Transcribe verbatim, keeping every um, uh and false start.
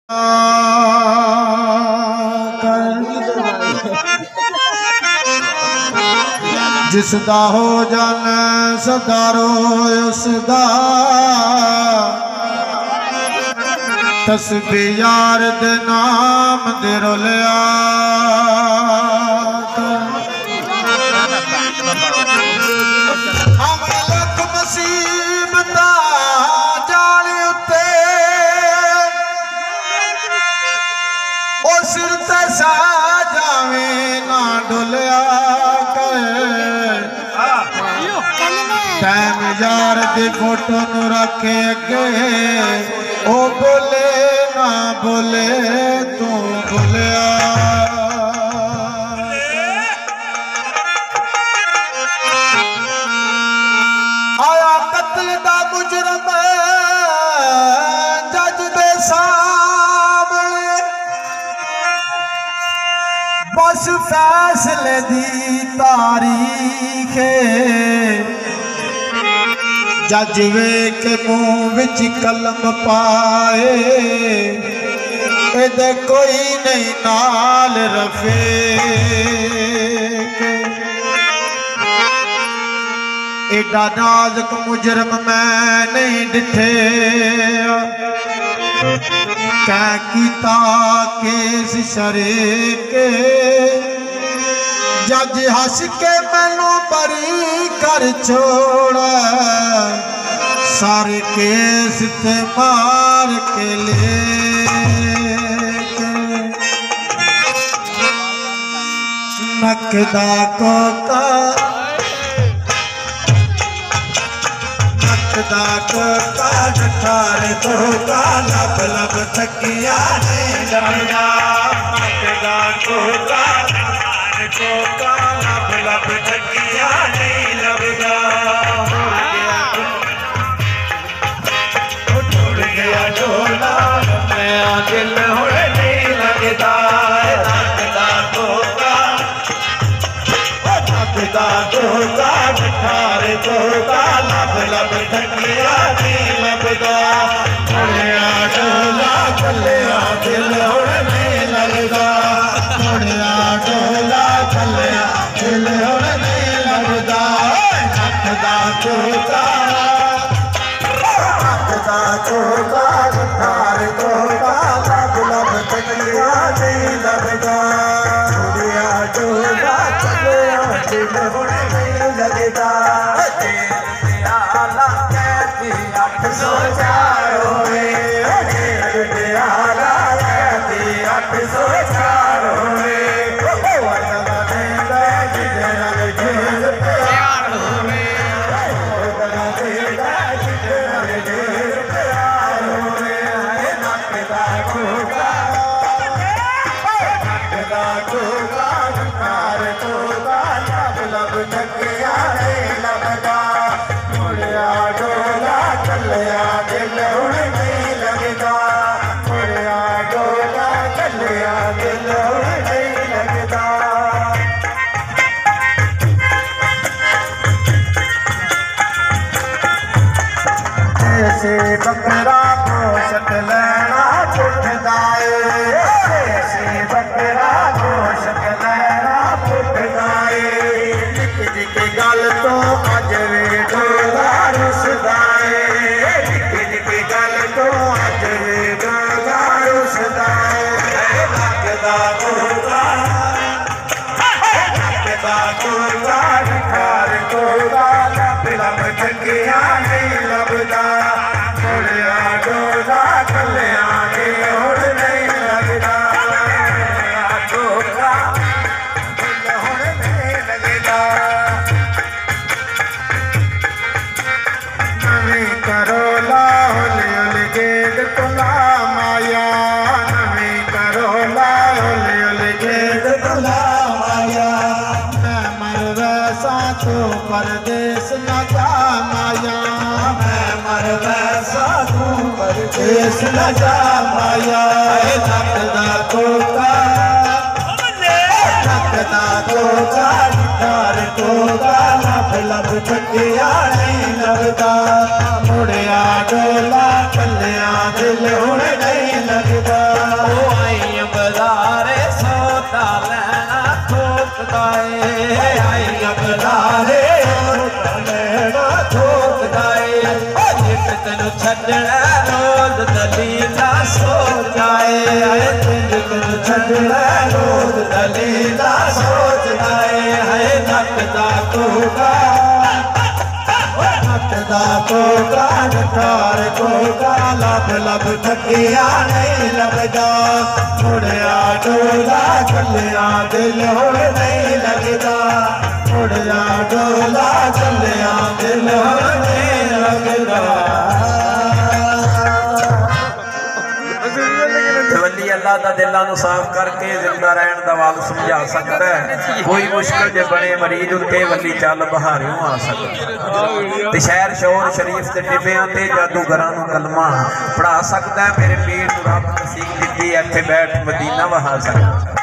जिसदा हो जाने सदारो उसदा तस्बीह यार दे नाम दे रोलिया अमलक मुसीबता जाली उत्ते ओ सिर ते सा जावे ना डोलिया टाइम यार दी फोटो नू रखे अगे ओ बोले ना बोले तू बोलिया आया कत्ल दा मुजरम जज दे सामने बस फैसले दी तारीख जज वे के मुंह विच कलम पाए एदे कोई नहीं नाल रफे एडा नाजुक मुजरम मैं नहीं डिठे कै कीता केस शरे के जज हस के मैनू बरी कर छोड़ा सारे केस ते मार के ले नकदा कोका नकदा कोका ठारे कोका लब लब थकिया ने डरना नकदा कोका कोका लब लब थकिया नहीं लभदा उड़ गया डोला मैं दिल हुण नहीं लगदा नकदा कोका नकदा कोका ठारे कोका लब लब थकिया नहीं लभदा उड़िया डोला चलिया दिल हुण नहीं लगदा उड़िया डोला चलिया दिल हुण नहीं लगदा नकदा कोका नकदा कोका ठारे कोका लब लब थकिया नहीं लगदा उड़िया डोला चलिया दिल हुण नहीं लगदा आला कहती अठ सौ चार होए आला कहती अठ सौ चार होए बकरा गोश्त लेना पुछदा है बकरा गोश्त लेना पुछदा है निक निक गल तो अज वे डोला रुसदा है निक निक गल तो अज वे डोला रुसदा है नकदा कोका नकदा कोका ठार कोका लब लब थकिया नहीं लभदा उड़िया डोला चलिया दिल हुण नहीं लगदा कोका दिल हुण नहीं लगदा नवी करोला होली होली गेद तुला माया नवी करोला होली होली गेद तुला माया मैं मर वैसा तो परदेस न जा माया मैं मर वैसा परदेस न जा माया नकदा कोका नकदा कोका ठार कोका लब लब थकिया नहीं लगदा मुड़िया डोला चलिया दिल हुण नहीं लगदा आए नबदारे लेना ठोकदाए जित तेन छड़ना रोज दलीला सोच जाए आए तेन छड़ना रोज दलीला सोच जाए है नकदा कोका नकदा कोका नकार कोका लब लब थकिया नहीं लगदा मुड़िया डोला चलिया दिल हो नहीं लगदा मुड़िया डोला चलिया दिल हो नहीं लगदा वली अल्लाह दा दिलों नूं साफ करके जिंदा रहन दा वाल समझा सकता है कोई मुश्किल जे बने मरीज उत्ते वली चल बहारियों आ सकदा ते शहर शोर शरीफ ते टिबियां ते जादूगरां नूं कलमा पढ़ा सकदा है मेरे पीर नूं रब नसीब दित्ती इत्थे बैठ मदीना वहा सकदा